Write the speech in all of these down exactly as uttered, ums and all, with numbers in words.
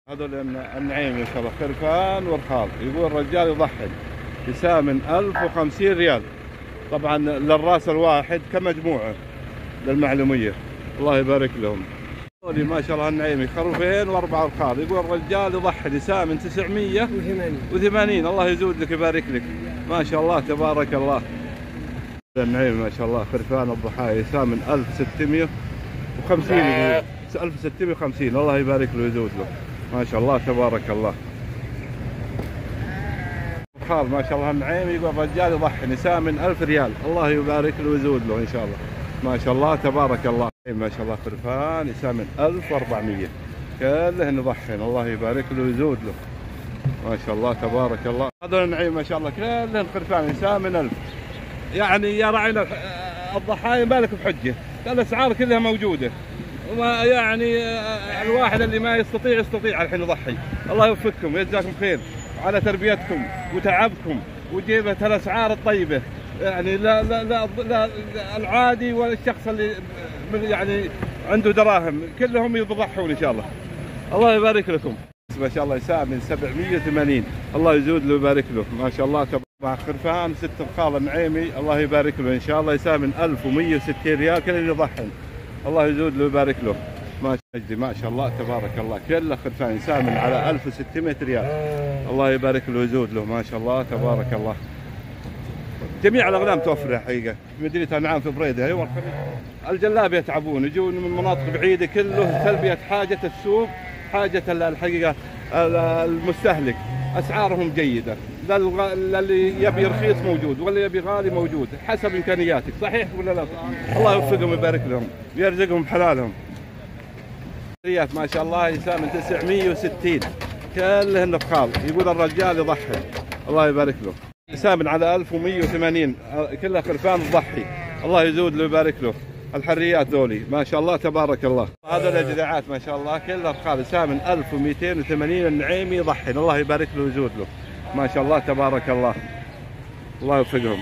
هذول النعيم ان شاء الله خرفان ورخال. يقول الرجال يضحي يسامن ألف وخمسين ريال، طبعا للراس الواحد كمجموعه للمعلوميه. الله يبارك لهم. هذول ما شاء الله النعيمي خروفين واربع رخال. يقول الرجال يضحي يسامن تسعمية وثمانين. الله يزود لك يبارك لك، ما شاء الله تبارك الله. النعيم ما شاء الله خرفان الضحايا يسامن ألف وستمية وخمسين. يقول ألف وستمية وخمسين. الله يبارك له ويزود له، ما شاء الله تبارك الله. خال ما شاء الله النعيم يقول الرجال يضحي يسامن ألف ريال. الله يبارك له ويزود له ان شاء الله، ما شاء الله تبارك الله. ما شاء الله خرفان يسامن ألف وأربعمية كلهن يضحين. الله يبارك له ويزود له، ما شاء الله تبارك الله. هذول النعيم ما شاء الله كلهن خرفان يسامن ألف. يعني يا راعينا الضحايا ما لك بحجه، الاسعار كلها موجوده، وما يعني الواحد اللي ما يستطيع يستطيع الحين يضحي. الله يوفقكم ويجزاكم خير على تربيتكم وتعبكم وجيبة الاسعار الطيبه. يعني لا لا لا, لا العادي والشخص اللي يعني عنده دراهم كلهم يضحون ان شاء الله. الله يبارك لكم. ما شاء الله يسامن سبعمية وثمانين. الله يزود له ويبارك له، ما شاء الله تبارك. مع خرفان ست رخال النعيمي الله يبارك له ان شاء الله يسامن ألف ومية وستين ريال كل اللي يضحن. الله يزود له ويبارك له، ما شاء ما شاء الله تبارك الله. كله خرفان يسامن على ألف وستمية ريال. الله يبارك له ويزود له، ما شاء الله تبارك الله. جميع الاغنام توفر حقيقه في مدينه انعام في بريده. يوم الخميس الجلاب يتعبون يجون من مناطق بعيده، كله تلبيه حاجه السوق، حاجه الحقيقه المستهلك. اسعارهم جيده، اللي يبي رخيص موجود واللي يبي غالي موجود حسب امكانياتك. صحيح ولا لا؟ الله يوفقهم ويبارك لهم ويرزقهم بحلالهم. ما شاء الله يسامن تسعمية وستين كلهن بخال. يقول الرجال يضحي. الله يبارك له يسامن على ألف ومية وثمانين كلها خرفان تضحي. الله يزود له ويبارك له. الحريات ذولي ما شاء الله تبارك الله. هذا الجذاعات ما شاء الله كلها بخال يسامن ألف ومئتين وثمانين النعيمي يضحي. الله يبارك له ويزود له، ما شاء الله تبارك الله. الله يوفقهم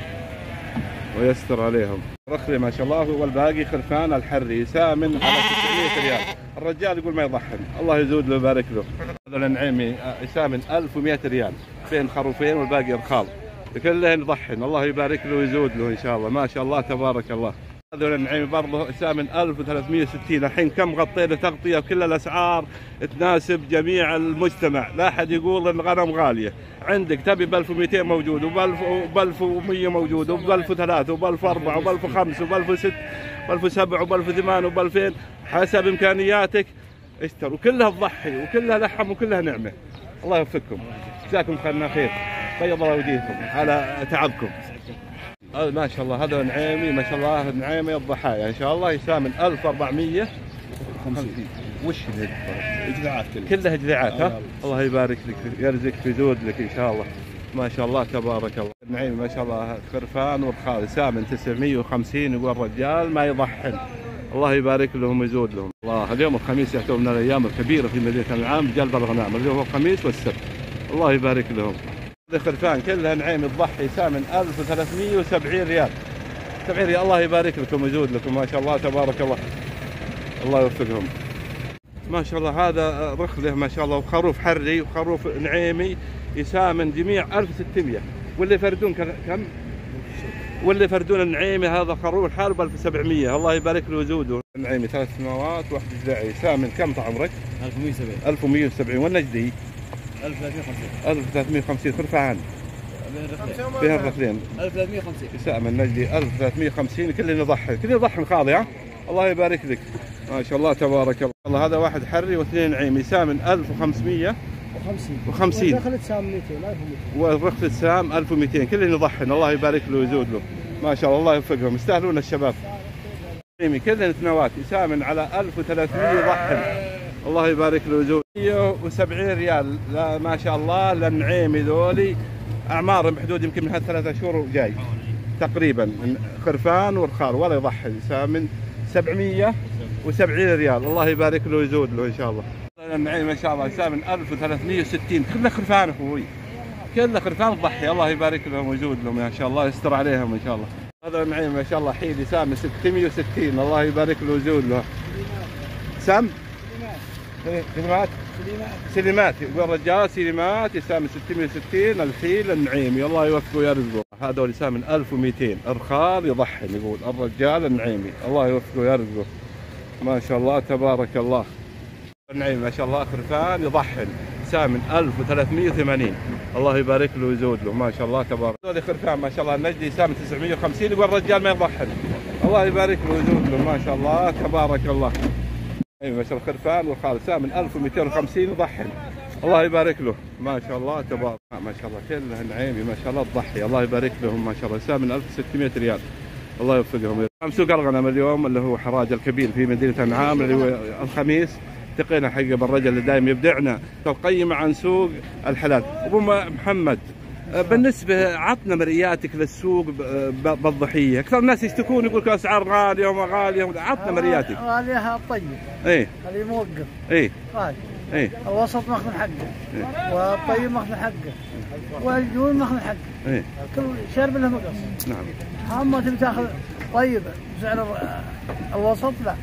ويستر عليهم. رخلي ما شاء الله والباقي خرفان الحري يسامن على تسعمية ريال. الرجال يقول ما يضحن. الله يزود له ويبارك له. هذا النعيمي يسامن ألف ومئة ريال بين خروفين والباقي رخال كلهن يضحن. الله يبارك له ويزود له ان شاء الله، ما شاء الله تبارك الله. هذول النعيمي برضه يسامن ألف وثلاثمية وستين. الحين كم غطينا تغطيه وكل الاسعار تناسب جميع المجتمع، لا احد يقول ان الغنم غاليه. عندك تبي ب ألف ومئتين موجود، وب ألف ومئة موجود، وب ألف وثلاثة، وب ألف وأربعة، وب ألف وخمسة، وب ألف وستة، وب ألف وسبعة، وب ألف وثمانية، وب ألفين حسب امكانياتك اشتروا. وكلها تضحي وكلها لحم وكلها نعمه. الله يوفقكم جزاكم خيرنا خير. بيض الله وجيهكم على تعبكم. ما شاء الله هذا نعيمي ما شاء الله نعيمي الضحايا ان شاء الله يسامن ألف وأربعمية وخمسين. وش الجذاعات كلها؟ كلها جذاعات. ها الله يبارك لك يرزقك ويزود لك ان شاء الله، ما شاء الله تبارك الله. النعيمي ما شاء الله خرفان ورخال يسامن تسعمية وخمسين. يقول الرجال ما يضحن. الله يبارك لهم ويزود لهم. الله اليوم الخميس يعتبر من الايام الكبيره في مدينه انعام بجلب الغنم. اليوم هو الخميس والسبت. الله يبارك لهم. خرفان كلها نعيم الضحي يسامن ألف وثلاثمية وسبعين ريال. سبعين ريال. الله يبارك لكم ويزود لكم، ما شاء الله تبارك الله. الله يوفقهم. ما شاء الله هذا رخله ما شاء الله وخروف حري وخروف نعيمي يسامن جميع ألف وستمية. واللي يفردون كم؟ واللي يفردون النعيمي هذا خروف حاله ب ألف وسبعمية. الله يبارك له ويزوده. النعيمي ثلاث سنوات واحد جذاعي يسامن كم طال عمرك؟ ألف ومئة وسبعين. ألف ومئة وسبعين. والنجدي ألف وثلاثمية وخمسين. ألف وثلاثمية وخمسين خرفان فيها الرخلين. ألف وثلاثمية وخمسين يسامن النجدي ألف وثلاثمية وخمسين. كل يضحي كل يضحي خاضي. ها الله يبارك لك ما شاء الله تبارك الله. الله هذا واحد حري واثنين نعيم يسامن ألف وخمسمية وخمسين. والرخلة سام مئتين. والرخلة سام ألف ومئتين. كل يضحي. الله يبارك له ويزود له، ما شاء الله. الله يوفقهم يستاهلون الشباب. كلهن ثنوات يسامن على ألف وثلاثمية يضحي. الله يبارك له ويزود. مئة وسبعين ريال. لا ما شاء الله للنعيمي ذولي اعمارهم بحدود يمكن من هالثلاثة شهور جاي تقريبا. خرفان ورخال ولا يضحي يسامن سبعمية وسبعين ريال. الله يبارك له ويزود له ان شاء الله. النعيمي ما شاء الله يسامن ألف وثلاثمية وستين. كله خرفان اخوي كله خرفان تضحي. الله يبارك لهم ويزود لهم ما شاء الله يستر عليهم ان شاء الله. هذا النعيمي ما شاء الله حيل يسامن ستمية وستين. الله يبارك له ويزود له. سم سليمات سليمات يقول الرجال سليمات يسامن ستمية وستين الفيل النعيمي الله يوفقه ويرزقه. هذول يسامن ألف ومئتين ارخال يضحن يقول الرجال النعيمي الله يوفقه ويرزقه ما شاء الله تبارك الله. النعيمي ما شاء الله خرفان يضحن يسامن ألف وثلاثمية وثمانين الله يبارك له ويزود له ما شاء الله تبارك. هذول خرفان ما شاء الله النجدي يسامن تسعمية وخمسين يقول الرجال ما يضحن الله يبارك له ويزود له ما شاء الله تبارك الله. ايوه ما شاء الله خرفان والخال سامن ألف ومئتين وخمسين يضحن الله يبارك له ما شاء الله تبارك ما شاء الله كلها نعيمي ما شاء الله تضحي الله يبارك لهم ما شاء الله سامن ألف وستمية ريال الله يوفقهم. سوق الغنم اليوم اللي هو حراج الكبير في مدينه النعام اللي هو الخميس التقينا حقه بالرجل اللي دائما يبدعنا القيمه عن سوق الحلال. ابو محمد بالنسبه عطنا مرئياتك للسوق بالضحيه، اكثر الناس يشتكون يقول لك اسعار غاليه وما غاليه، عطنا مرئياتك. غاليها الطيب ايه اللي موقف ايه غالي ايه الوسط ماخذ حقه إيه؟ والطيب ماخذ حقه والجون ماخذ حقه ايه كل شرب له مقص. نعم اما تبي تاخذ طيب بسعر الوسط لا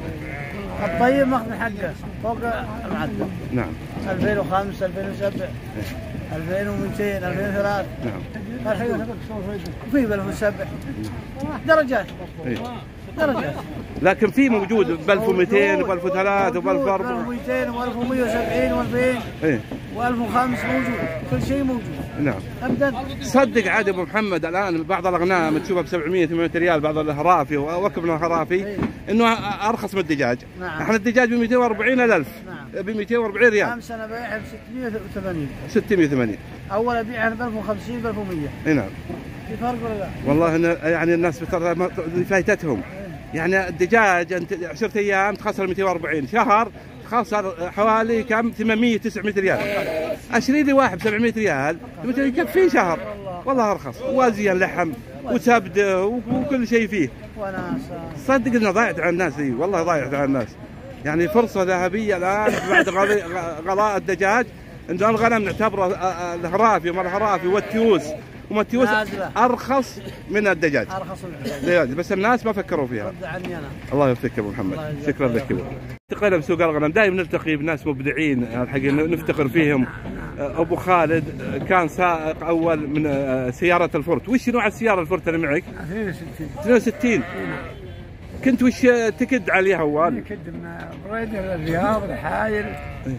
الطيب ماخذ حقه فوق المعدل. نعم ألفين وخمسة ألفين وسبعة ألفين ومئتين ألفين وثلاثة. نعم الحين في ألف وسبعة درجات إيه؟ درجات لكن في موجود ب ألف ومئتين ب ألف وثلاثة وب ألف وأربعمية ب ألف ومئتين وألف ومئة وسبعين وألفين ايه وألف وخمسة موجود كل شيء موجود. نعم ابدا صدق عاد ابو محمد الان بعض الاغنام تشوفها ب سبعمية ثمانمية ريال بعض الهرافي وكب من الهرافي إيه؟ انه ارخص من الدجاج. نعم. احنا الدجاج ب مئتين وأربعين ألف. نعم. ب مئتين وأربعين ريال. خمسة انا بيعها ب ستمية وثمانين ستمية وثمانين اول ابيعها ب ألف وخمسين ب ألف ومئة. اي نعم. في فرق ولا لا؟ والله يعني الناس ترى فايتتهم يعني الدجاج انت عشرة ايام تخسر مئتين وأربعين شهر خسر حوالي كم ثمانمية تسعمية ريال. اشتري لي واحد ب سبعمية ريال يكفي شهر والله ارخص وازين لحم وسبده وكل شيء فيه. وناسه صدق انه ضايعت على الناس دي والله ضايعت على الناس يعني فرصه ذهبيه الان بعد غلاء الدجاج انه الغنم نعتبره الهرافي وما الهرافي والتيوس وما التيوس ارخص من الدجاج. ارخص من الدجاج بس الناس ما فكروا فيها. رد عني انا. الله يوفقك ابو محمد شكرا لك. التقينا بسوق الغنم دائما نلتقي بناس مبدعين الحقيقه نفتخر فيهم. ابو خالد كان سائق اول من سياره الفورت. وش نوع السياره الفورت اللي معك؟ اثنين وستين. اثنين وستين. كنت وش تكد عليها اول؟ كد من بريده للرياض الحايل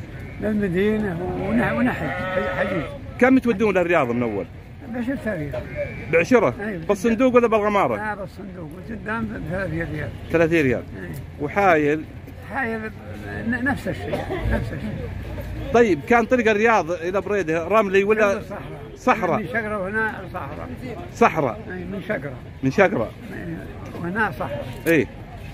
للمدينه ونحج حجيج. كم تودون للرياض من اول؟ بعشرة ريال. بعشرة؟ بالصندوق ولا بالغماره؟ لا بالصندوق وقدام ب ثلاثين ريال. ثلاثين ريال. وحايل؟ حايل نفس الشيء نفس الشيء. طيب كان طريق الرياض الى بريده رملي ولا صحراء؟ من شقره وهنا صحراء. صحراء؟ اي من شقره. من شقره؟ وهنا صحراء. اي.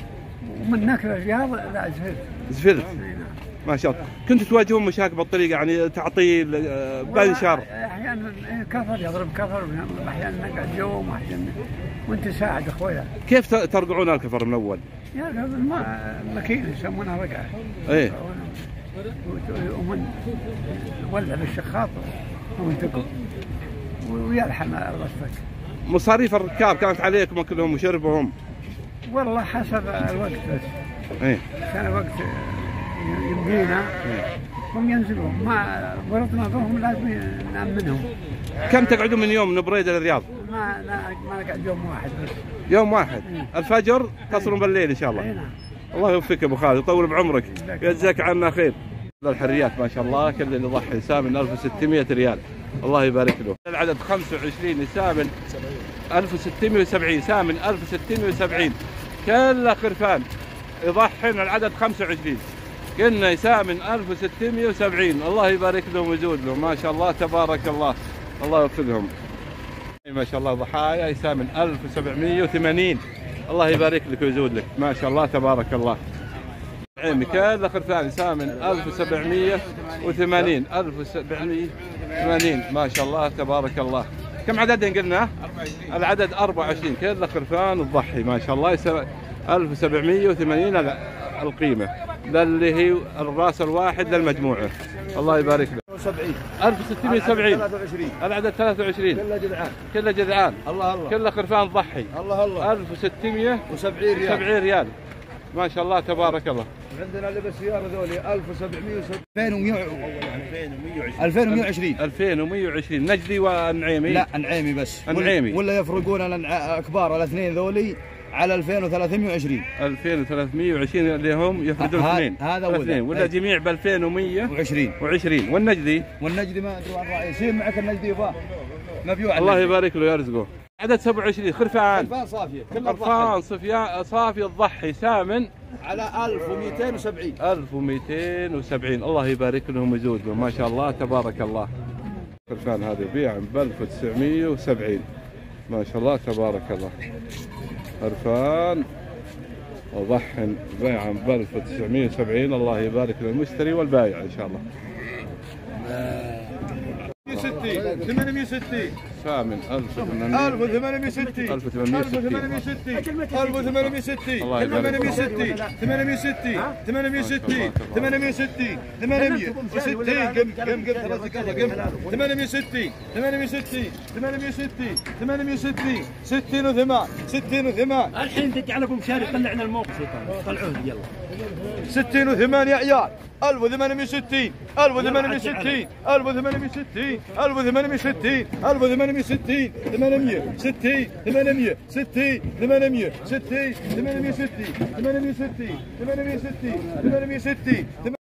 ومن نكر الرياض لا زفلت. زفلت؟ ما شاء الله. كنتوا تواجهون مشاكل بالطريق يعني تعطيل بنشر؟ احيانا كفر يضرب كفر احيانا نقعد يوم واحيانا وانت ساعد اخويا. كيف ترقعون الكفر من اول؟ يا الماكينه يسمونها رقعه. ايه. ومن ولع بالشخاط ومنتقل ويلحم الغصتك. مصاريف الركاب كانت عليكم كلهم وشربهم؟ والله حسب الوقت بس. ايه. كان وقت يمدينا هم ينزلون ما ورطنا بهم لازم نأمنهم. كم تقعدون من يوم من بريده للرياض؟ ما ما نقعد يوم واحد بس. يوم واحد؟ ايه. الفجر تصلون بالليل ان شاء الله. اي نعم. الله يوفقك ابو خالد ويطول بعمرك ويجزاك عنا خير. الحريات ما شاء الله كل اللي يضحي يسامن ألف وستمية ريال الله يبارك له. العدد خمسة وعشرين يسامن ألف وستمية وسبعين سامن ألف وستمية وسبعين كله خرفان يضحن العدد خمسة وعشرين قلنا يسامن ألف وستمية وسبعين الله يبارك لهم ويزود لهم ما شاء الله تبارك الله الله يوفقهم. ما شاء الله ضحايا يسامن ألف وسبعمية وثمانين الله يبارك لك ويزود لك ما شاء الله تبارك الله. عيمي كله خرفان يسامن ألف وسبعمية وثمانين ألف وسبعمية وثمانين ما شاء الله تبارك الله. كم عددين قلنا؟ العدد أربعة وعشرين كله خرفان وتضحي ما شاء الله يسامن ألف وسبعمية وثمانين القيمة للي هي الراس الواحد للمجموعة الله يبارك له. سبعين ألف وستمية وسبعين ثلاثة وعشرين العدد ثلاثة وعشرين كله جدعان كله جدعان الله الله كله خرفان ضحي الله الله ألف وستمية وسبعين ريال سبعين ريال ما شاء الله تبارك الله. عندنا لبس سيارة ذولي ألف وسبعمية وعشرين ألفين ومئة وعشرين ألفين ومئة وعشرين نجدي والنعيمي؟ لا النعيمي بس. النعيمي. ولا يفرقون الكبار الاثنين ذولي على ألفين وثلاثمئة وعشرين. ألفين وثلاثمئة وعشرين اللي هم يفردون اثنين. هذا هو اثنين ولا جميع ب ألفين ومئة وعشرين. وعشرين. والنجدي؟ والنجدي ما ادري عن رايي. يصير معك النجدي يباه مبيوع. الله يبارك له ويرزقه. عدد سبعة وعشرين خرفان. خرفان صافيه. خرفان صفيا صافي الضحي سامن على ألف ومئتين وسبعين. ألف ومئتين وسبعين. الله يبارك لهم ويزود لهم ما شاء الله تبارك الله. خرفان هذه بيع ب ألف وتسعمئة وسبعين ما شاء الله تبارك الله. خرفان وضحٍ بيعا ب ألف وتسعمئة وسبعين. الله يبارك للمشتري والبايع ان شاء الله. ستين ثمانمئة وستين ثامن ألف وثمانمئة ألف وثمانمئة وستين ألف وثمانمئة وستين ألف وثمانمئة وستين الله يبارك ثمانمئة وستين ثمانمئة وستين ثمانمئة وستين ثمانمئة وستين ثمانمئة وستين قم قم قم تبارك الله قم ثمانمئة وستين ثمانمئة وستين ثمانمئة وستين ثمانمئة وستين ستين وثمان ستين وثمان. الحين تجعل ابو مشاري طلعنا الموقف طلعوه يلا. ستين وثمان يا عيال. ألف وثمانمئة وستين ألف وثمانمئة وستين ألف وثمانمئة وستين ألف وثمانمئة وستين ألف وثمانمئة وستين ثمانمئة وستين ثمانمئة وستين ثمانمئة وستين ثمانمئة وستين ثمانمئة وستين ثمانمئة وستين ثمانمئة وستين ثمانمئة وستين